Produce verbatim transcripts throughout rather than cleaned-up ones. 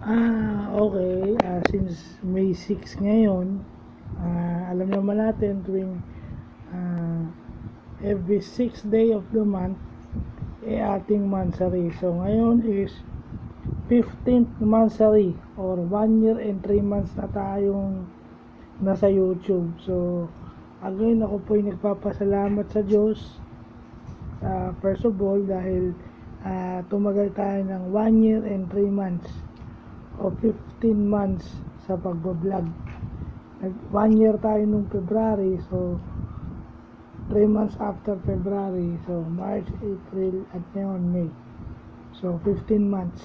Ah, okay. Ah, since May six ngayon, ah, alam naman natin tuwing ah, every sixth day of the month, eh ating monthsary. So ngayon is fifteenth monthsary or one year and three months na tayong nasa YouTube. So again, ako po ay nagpapasalamat sa Diyos. Uh, first of all, dahil uh, tumagal tayo ng one year and three months o fifteen months sa pagbablog. one year tayo nung February, so three months after February, so March, April, at ngayon May. So fifteen months.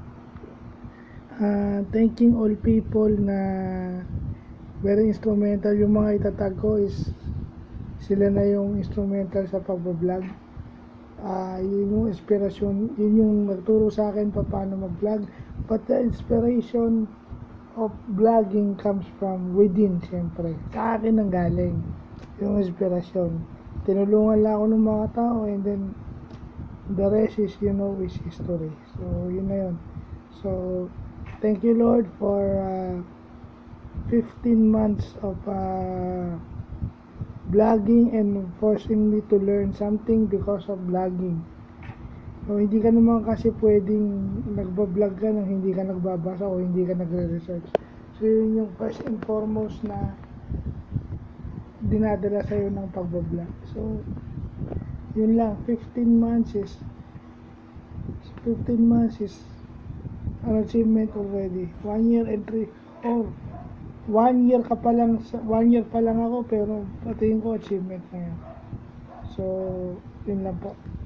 Uh, thanking all people na very instrumental. Yung mga itatag ko is sila na yung instrumental sa pagbablog. Uh, yun yung inspirasyon, yun yung nagturo sa akin pa paano mag-vlog. But the inspiration of vlogging comes from within, siyempre. Sa akin ang galing yung inspirasyon. Tinulungan lang ako ng mga tao, and then the rest is, you know, is history. So yun na yun. So thank you, Lord, for uh, fifteen months of uh, vlogging and forcing me to learn something because of vlogging. So hindi ka naman kasi pwedeng nagbablog ka nang hindi ka nagbabasa o hindi ka nagre-research. So yun yung first and foremost na dinadala sa'yo ng pagbablog. So yun lang, fifteen months is fifteen months is an achievement already. One year and three or one year ka pa lang, one year pa lang ako, pero patingin ko achievement na yan. So yun lang po.